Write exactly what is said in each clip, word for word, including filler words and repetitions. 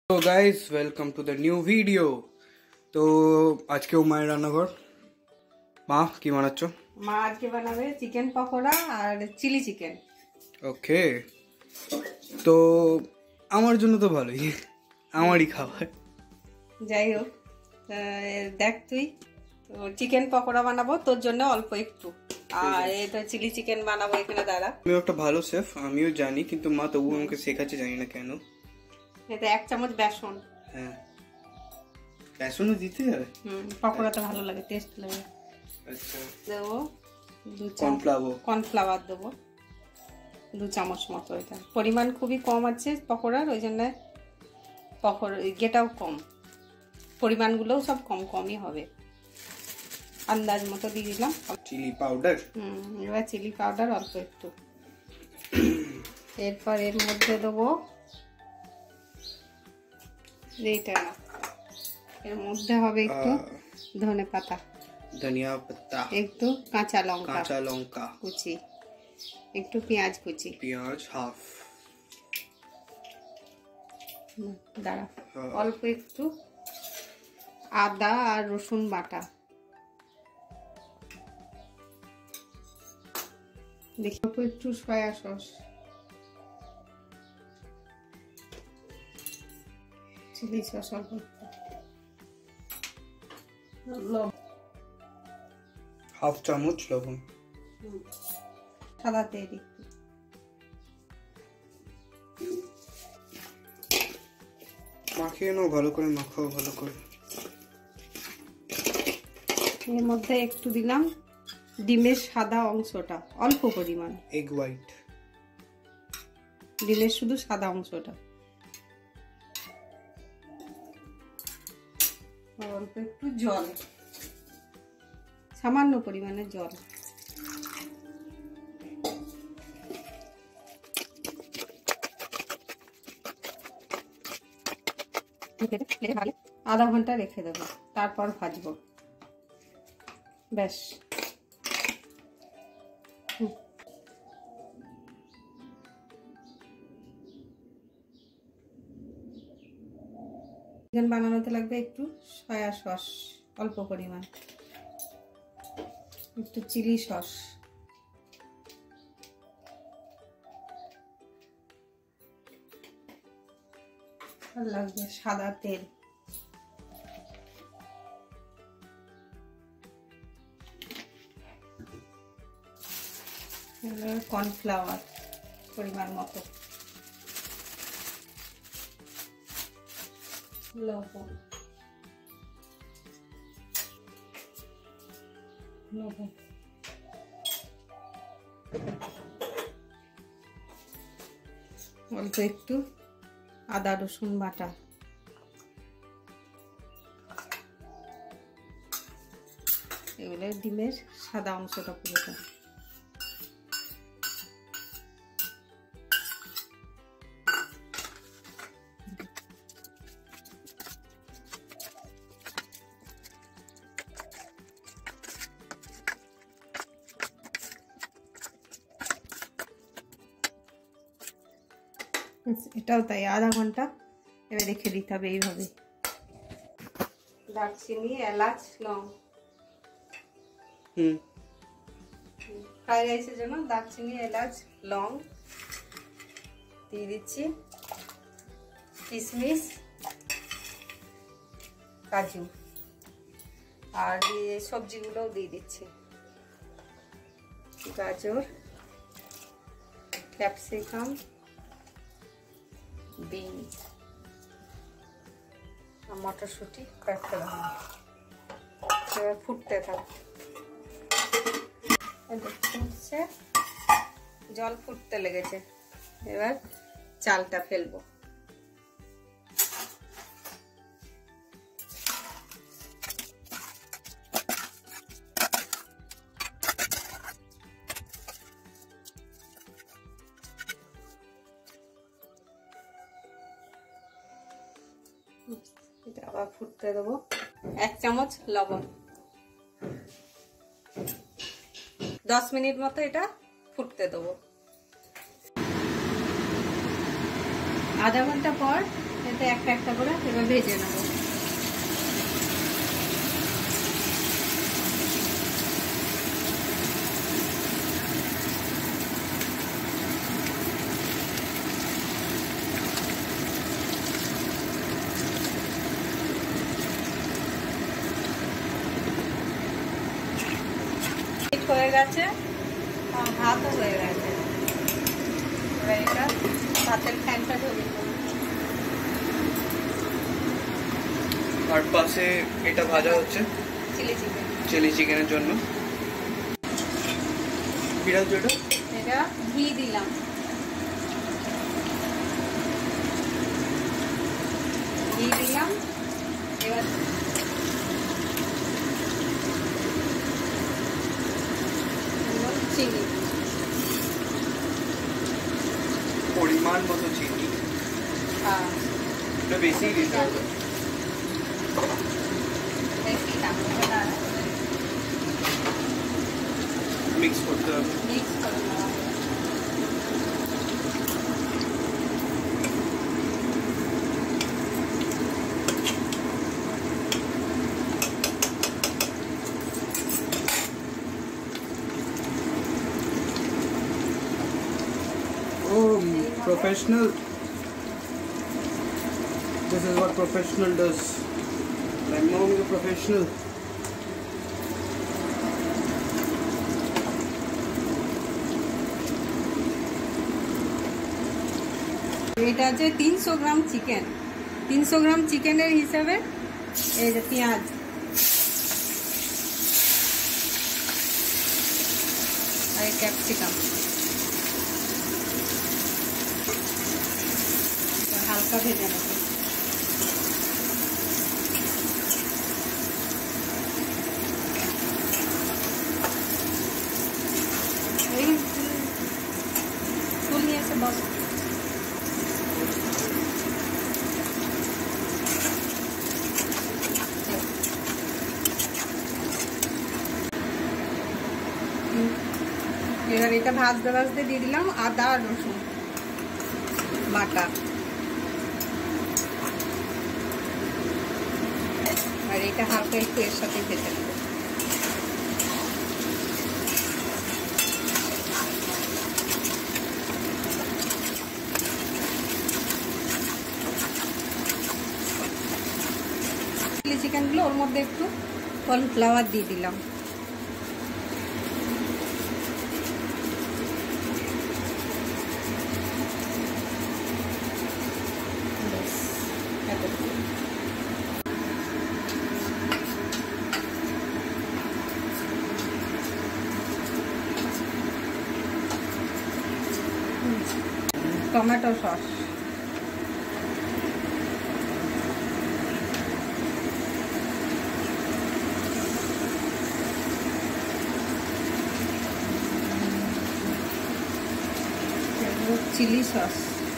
তো guys welcome to the new video. তো আজকে ও মায়ের রান্নাঘর। মা কি বানাচ্ছ? মা আজকে বানাবে চিকেন পকোড়া আর চিলি চিকেন। ওকে, তো আমার জন্য তো ভালোই, আমারই খাবার। যাই হোক, দেখ তুই তো চিকেন পকোড়া বানাবো তোর জন্য অল্প একটু, আর এই তো চিলি চিকেন বানাবো এখানে। দাঁড়া, আমি একটা ভালো শেফ, আমিও জানি, কিন্তু মা তবু আমাকে শেখাচ্ছে, জানি না কেন। এটা এক চামচ বেসন। হ্যাঁ, বেসনও দিতে হবে। হুম, পকোড়াটা ভালো লাগে, টেস্ট লাগে। আচ্ছা, দেবো দু কর্নফ্লাওয়ার। কর্নফ্লাওয়ার দেবো দু চামচ মতো। এটা পরিমাণ খুবই কম আছে পকোড়ার, ওই জন্য পকোড়া গেটাও কম, পরিমাণগুলোও সব কম কমই হবে। আন্দাজ মতো দিয়ে দিলাম চিলি পাউডার। হুম, এবার চিলি পাউডার অল্প একটু। এরপর এর মধ্যে দেবো এইটা, এর মধ্যে হবে একটু ধনে পাতা, ধনিয়া পাতা, একটু কাঁচা লঙ্কা, কাঁচা লঙ্কা কুচি, একটু পেঁয়াজ কুচি, পেঁয়াজ হাফ, দাঁড়া অল্প একটু আদা আর রসুন বাটা, দেখি অল্প একটু সয়া সস, চিলি সস অল্প একটু, হাফ চামচ লবণ, সাদা তেল একটু, মাখিয়ে নাও ভালো করে, মাখাও ভালো করে। এর মধ্যে একটু দিলাম ডিমের সাদা অংশটা, অল্প পরিমাণ এগ হোয়াইট, ডিমের শুধু সাদা অংশটা, অল্প একটু জল, সামান্য পরিমাণে জল। আধা ঘন্টা রেখে দেবো, তারপর ভাজবো। ব্যাস, চিকেন বানানোতে লাগবে একটু সয়া সস অল্প পরিমাণ, একটু চিলি সস, আর লাগবে সাদা তেল, কর্নফ্লাওয়ার পরিমাণ মতো, লবণ লবণ অল্প একটু আদা রসুন বাটা, এগুলো ডিমের সাদা অংশটা পুরোটা, এটাও তাই আধা ঘন্টা এবার রেখে দিতে হবে এইভাবে। দারচিনি এলাচ লং, হুম ফ্রাইড রাইসের জন্য দারচিনি এলাচ লং দিয়ে দিচ্ছি, কিশমিশ কাজু, আর দিয়ে সবজিগুলোও দিয়ে দিচ্ছি, গাজর ক্যাপসিকাম বিনস আর মটরশুঁটি কয়েকটা দানা, এবার ফুটতে থাকবে। ফুটছে, জল ফুটতে লেগেছে, এবার চালটা ফেলবো। এটা আবার ফুটতে দেবো, এক চামচ লবণ, দশ মিনিট মতো এটা ফুটতে দেবো। আধা ঘন্টা পর মধ্যে একটা একটা করে এবার ভেজে নেব। হয়ে গেছে, ভাতও হয়ে গেছে। এবার এটা ভাতের ফ্যানটা ধরিয়ে দেবো। আর পাশে এটা ভাজা হচ্ছে চিলি চিকেন, চিলি চিকেনের জন্য। কি রাখছো এটা? এটা ঘি দিলাম, ঘি দিলাম। এবার চিনি, পরিমাণ মতো চিনি। হ্যাঁ এটা বেশি দিতে হবে, বেশি না, মিক্স করতে হবে। মিক্স করে নেওয়া হবে। Oh, professional. This is what professional does. My mom is a professional. এটা আছে তিনশো গ্রাম চিকেন। তিনশো গ্রাম চিকেনের হিসাবে এই যে পেঁয়াজ, আর ক্যাপসিকাম হালকা ভেজে নেব। এই ফুল নিয়ে এসে বস। এবার এটা ভাজতে ভাজতে দিয়ে দিলাম আদা আর রসুন বাটা, আর এটা হালকা একটু এর সাথে ভেজে নেব। চিলি চিকেনগুলো ওর মধ্যে একটু কর্নফ্লাওয়ার দিয়ে দিলাম। টমেটো সস, চিলি সস,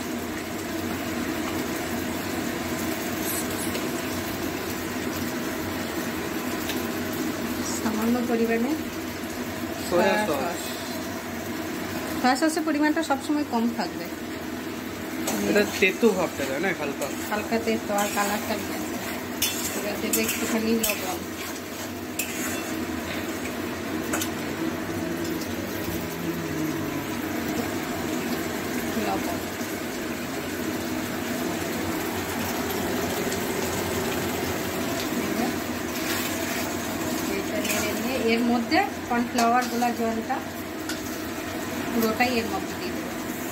সামান্য পরিমাণে সোয়া সস। সয়া সসের পরিমাণটা সবসময় কম থাকবে। এটা তেতো ভাবটা দেয় না, হালকা হালকা তেতো আর কালারটা নিয়ে আসে। এবার দেবে একটুখানি লবণ, লবণ এইটা নেড়ে নিয়ে এর মধ্যে কর্নফ্লাওয়ার গোলা জলটা পুরোটাই এর মধ্যে দিয়ে দেবো।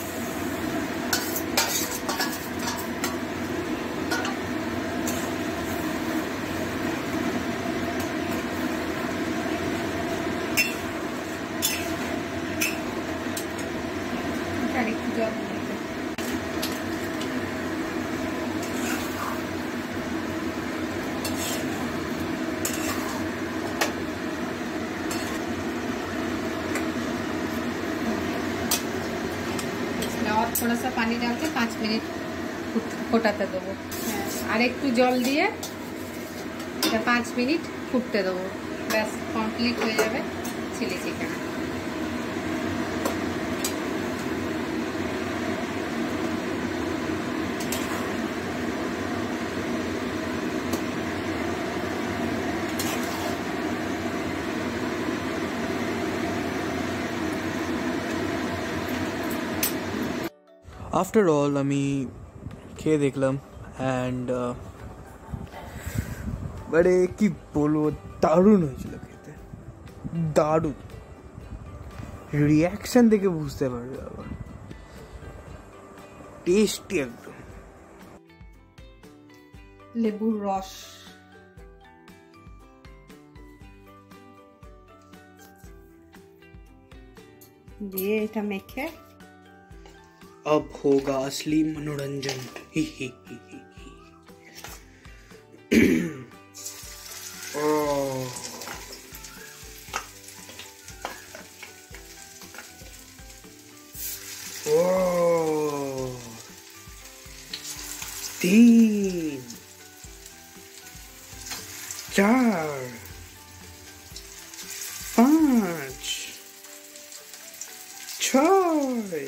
আর একটু জল দিয়ে দেবো। और थोड़ा सा पानी डाल के पाँच मिनट ফোটাতে দেবো। হ্যাঁ, আর একটু জল দিয়ে এটা পাঁচ মিনিট ফুটতে দেবো। ব্যাস কমপ্লিট হয়ে যাবে চিলি চিকেন। আফটার অল আমি খেয়ে দেখলাম অ্যান্ড মানে কি বলবো, দারুণ হয়েছিল খেতে, দারুণ। রিয়াকশন দেখে বুঝতে পারবে আবার, টেস্টি একদম। লেবুর রস দিয়ে এটা মেখে अब होगा असली मनोरंजन। ही ही ही ही ही। ओह, ओह, तीन, चार, पाँच, छः,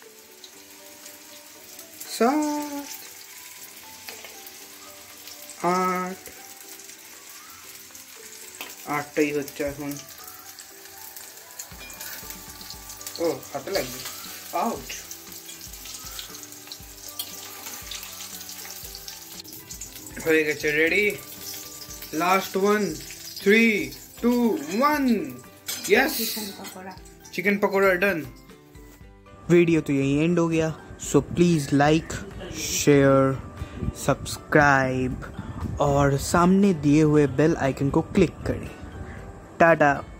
सात, आठ, আটটাই হচ্ছে এখন। ও হাতে লাগবে, আউট। হয়ে গেছে, ready, last one, three two one, yes, chicken pakora chicken pakora done. Video तो यही एंड हो गया, so please like, share, subscribe और सामने दिए हुए बेल आइकन को क्लिक करें। टाटा।